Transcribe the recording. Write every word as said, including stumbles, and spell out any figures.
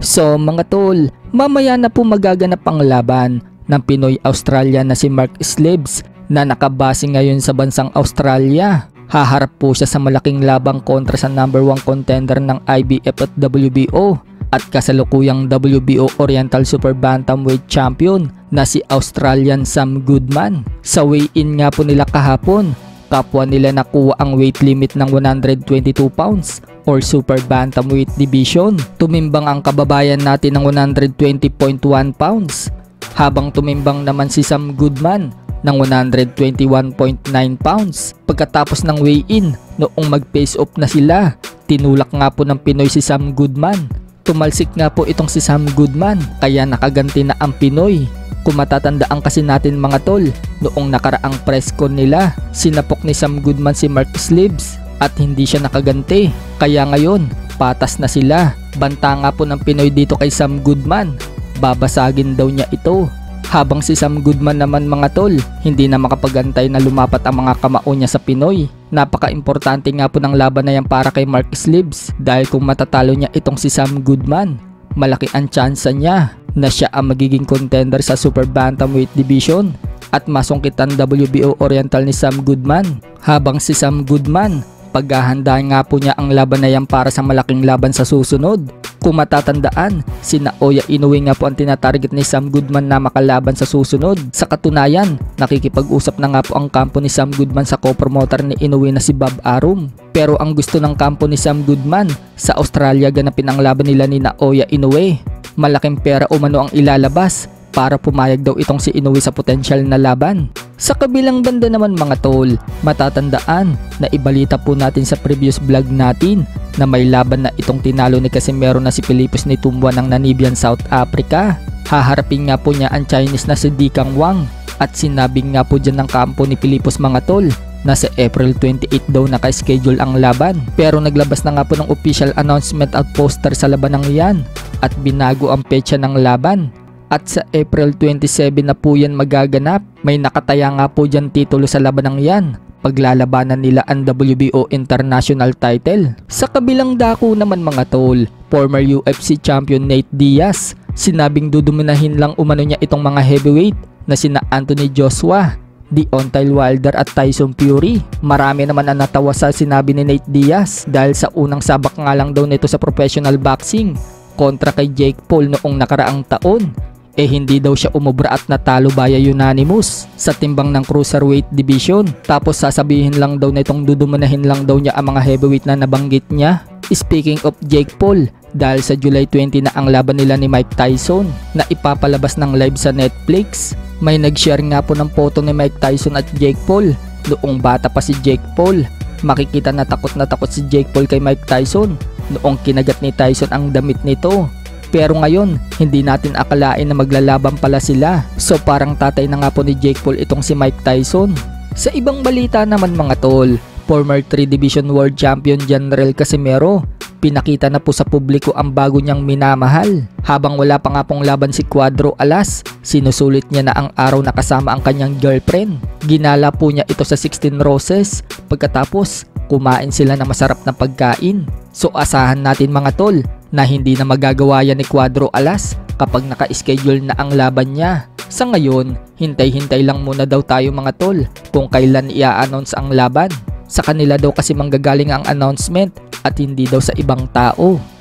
So mga tol, mamaya na po magaganap ang laban ng Pinoy-Australian na si Mark Slibs na nakabase ngayon sa bansang Australia. Haharap po siya sa malaking labang kontra sa number one contender ng I B F at W B O at kasalukuyang W B O Oriental Super Bantamweight Champion na si Australian Sam Goodman. Sa weigh-in nga po nila kahapon, kapwa nila nakuha ang weight limit ng one hundred twenty-two pounds or Super Bantamweight Division. Tumimbang ang kababayan natin ng one hundred twenty point one pounds, habang tumimbang naman si Sam Goodman ng one hundred twenty-one point nine pounds. Pagkatapos ng weigh-in, noong mag-face off na sila, tinulak nga po ng Pinoy si Sam Goodman. Tumalsik nga po itong si Sam Goodman, kaya nakaganti na ang Pinoy. Kung matatandaan kasi natin mga tol, noong nakaraang press con nila, sinapok ni Sam Goodman si Mark Slibs at hindi siya nakaganti. Kaya ngayon, patas na sila. Banta nga po ng Pinoy dito kay Sam Goodman, babasagin daw niya ito. Habang si Sam Goodman naman mga tol, hindi na makapagantay na lumapat ang mga kamao niya sa Pinoy. Napaka-importante nga po ng laban na yan para kay Mark Slibs, dahil kung matatalo niya itong si Sam Goodman, malaki ang tsansa niya na siya ang magiging contender sa Super Bantamweight Division at masungkitan W B O Oriental ni Sam Goodman. Habang si Sam Goodman, paghahandaan nga po niya ang laban na yan para sa malaking laban sa susunod. Kung matatandaan, si Naoya Inoue nga po ang tinatarget ni Sam Goodman na makalaban sa susunod. Sa katunayan, nakikipag-usap na nga po ang kampo ni Sam Goodman sa co-promoter ni Inoue na si Bob Arum. Pero ang gusto ng kampo ni Sam Goodman, sa Australia ganapin ang laban nila ni Naoya Inoue. Malaking pera umano ang ilalabas para pumayag daw itong si Inoue sa potensyal na laban. Sa kabilang banda naman mga tol, matatandaan na ibalita po natin sa previous vlog natin na may laban na itong tinalo ni Casimero na si Philippus Nitumwa ng Namibian, South Africa. Haharapin nga po niya ang Chinese na si Dikang Wang at sinabing nga po dyan ng kampo ni Philippus mga tol na sa April twenty-eighth daw naka-schedule ang laban. Pero naglabas na nga po ng official announcement at poster sa labanang yan at binago ang petsa ng laban. At sa April twenty-seven na po yan magaganap. May nakataya nga po dyan titulo sa labanang yan. Paglalabanan nila ang W B O International title. Sa kabilang dako naman mga tol, former U F C champion Nate Diaz, sinabing duduminahin lang umano niya itong mga heavyweight na sina Anthony Joshua, Deontay Wilder at Tyson Fury. Marami naman ang natawa sa sinabi ni Nate Diaz dahil sa unang sabak nga lang daw nito sa professional boxing kontra kay Jake Paul noong nakaraang taon. Eh hindi daw siya umubra at natalo via unanimous sa timbang ng cruiserweight division. Tapos sasabihin lang daw na itong duduminahin lang daw niya ang mga heavyweight na nabanggit niya. Speaking of Jake Paul, dahil sa July twenty na ang laban nila ni Mike Tyson na ipapalabas ng live sa Netflix. May nag-share nga po ng photo ni Mike Tyson at Jake Paul. Noong bata pa si Jake Paul, makikita na takot na takot si Jake Paul kay Mike Tyson noong kinagat ni Tyson ang damit nito. Pero ngayon, hindi natin akalain na maglalaban pala sila. So parang tatay na nga po ni Jake Paul itong si Mike Tyson. Sa ibang balita naman mga tol, former three division world champion General Casimero, pinakita na po sa publiko ang bago niyang minamahal. Habang wala pa nga pong laban si Cuadro Alas, sinusulit niya na ang araw na kasama ang kanyang girlfriend. Ginala po niya ito sa sixteen Roses. Pagkatapos, kumain sila ng masarap na pagkain. So asahan natin mga tol na hindi na magagawa yan ni Cuadro Alas kapag naka-schedule na ang laban niya. Sa ngayon, hintay-hintay lang muna daw tayo mga tol kung kailan i-announce ang laban. Sa kanila daw kasi manggagaling ang announcement at hindi daw sa ibang tao.